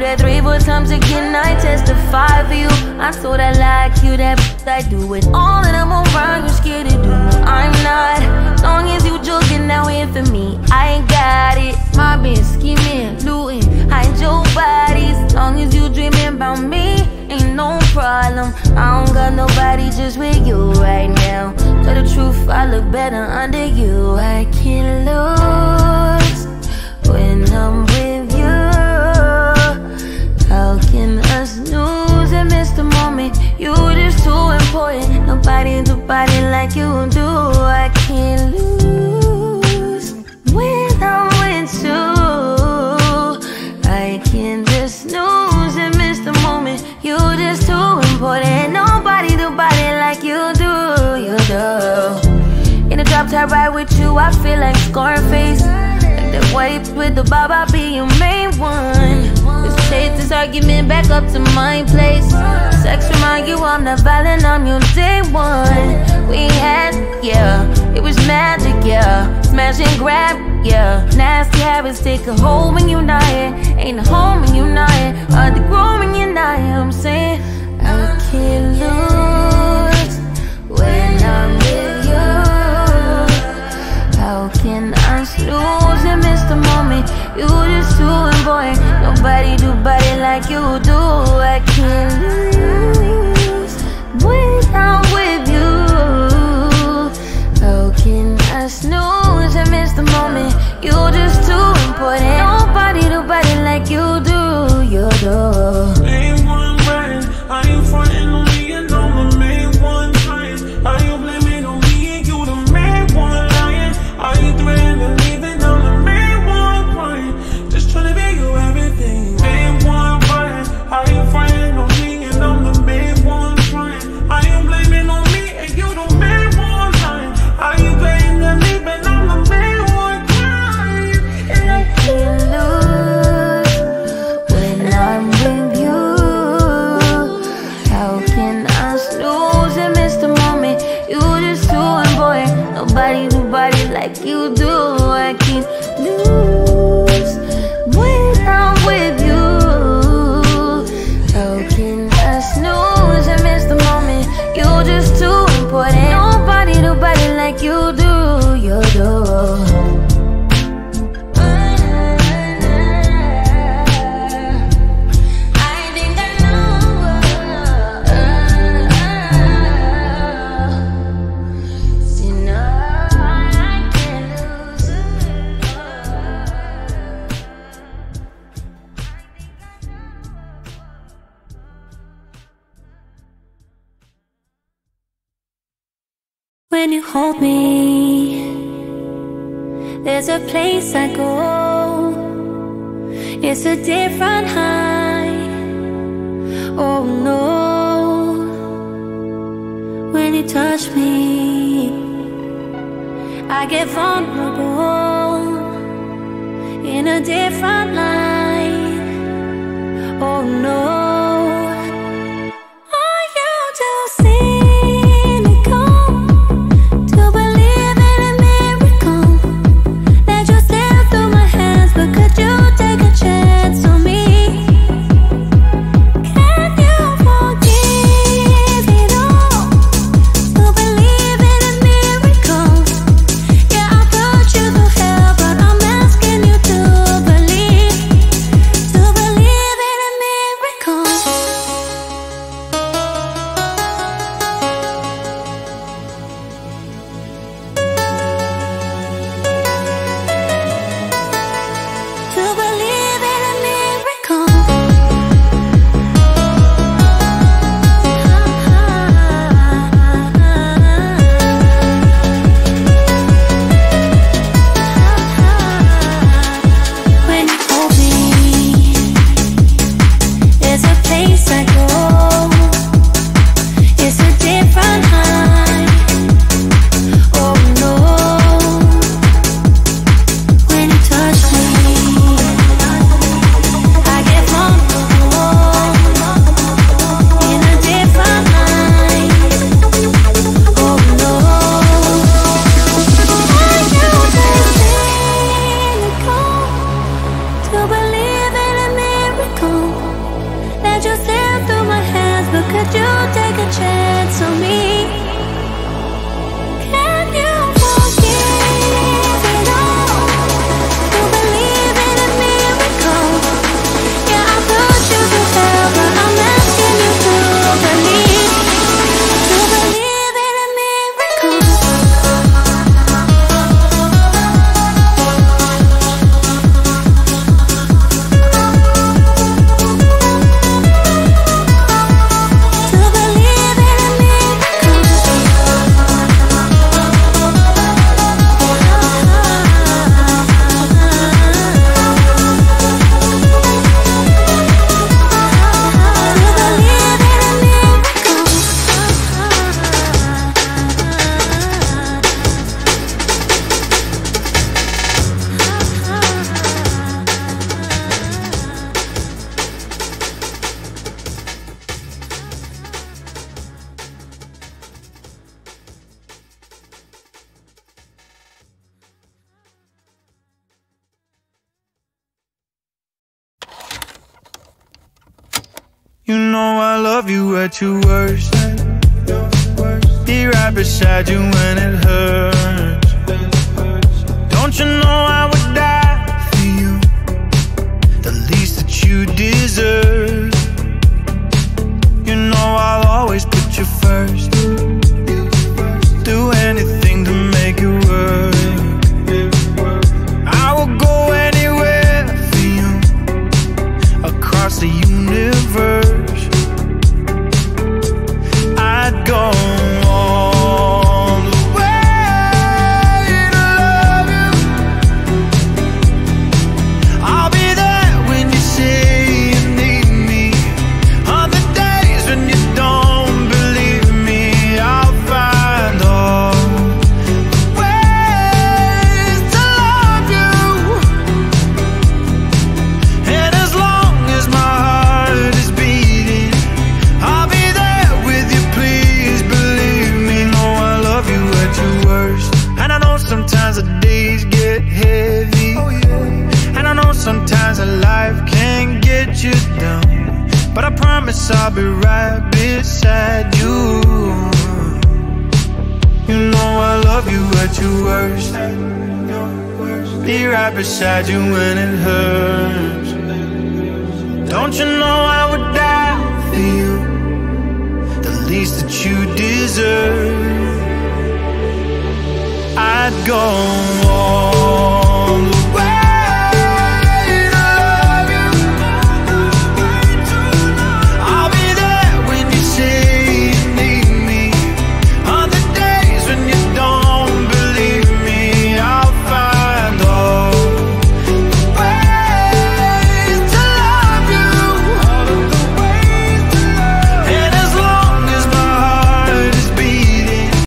that 3-4 times again, I testify for you. I told I like you, that I do it all and I'm around, you're scared to do. I'm not, as long as you joking now in for me, I ain't got it. Mobbin, schemin, lootin, hide your bodies. As long as you dreamin' about me, ain't no problem. I don't got nobody just with you right now. Tell the truth, I look better under you. I can't lose when I'm with you. How can I snooze and miss the moment? You just too important. Nobody do body like you do. I can't lose when I'm with you. I can't just snooze and miss the moment. You just too important. Nobody do body like you do. You do. In the drop top ride with you, I feel like Scarface. Like that white with the bob, I'll be your main one. Let's take this argument back up to my place. Sex remind you I'm not violent, I'm your day one. We had, yeah, it was magic, yeah. Smash and grab, yeah. Nasty habits take a hold when you're not here. Ain't a home when you're not here. Hard to grow when you're not here. I'm saying I can't lose when I'm with you. How can I snooze and miss the moment? You just too important. Nobody do body like you do. I can't lose when I'm with you. How can I snooze and miss the moment? You just too important. Nobody do body like you do. You do. Main one right, I ain't frontin' on me and I'm the main one trying. Are you blaming on me and you the main one lying? Are you threatening to leave and I'm the main one crying? Just tryna be you everything. Main one right, are you frontin' on me and I'm the main one trying? Are you blaming on me and you the main one lying? Are you blaming on me and I'm the main one crying? I can't lose when I'm with you. How can I snooze and miss the moment? You just too important. Nobody do body like you do. I can't lose when I'm with you. How can I snooze and miss the moment? You just too important. Nobody do body like you do. You do. When you hold me, there's a place I go. It's a different high. Oh no. When you touch me, I get vulnerable in a different light. Oh no. Believe You know I love you at your worst. Be right beside you when it hurts. Don't you know I would die for you, the least that you deserve. You know I'll always put you first. Do anything to make it work. I will go anywhere for you, across the universe. I'd go all the way to love you. I'll be there when you say you need me. On the days when you don't believe me, I'll find all the ways to love you. And as long as my heart is beating, I'll be there with you, please believe me. No, I love you at your worst. And I know sometimes the days get heavy, and I know sometimes a life can get you down, but I promise I'll be right beside you. You know I love you at your worst. Be right beside you when it hurts. Don't you know I would die for you, the least that you deserve. I'd go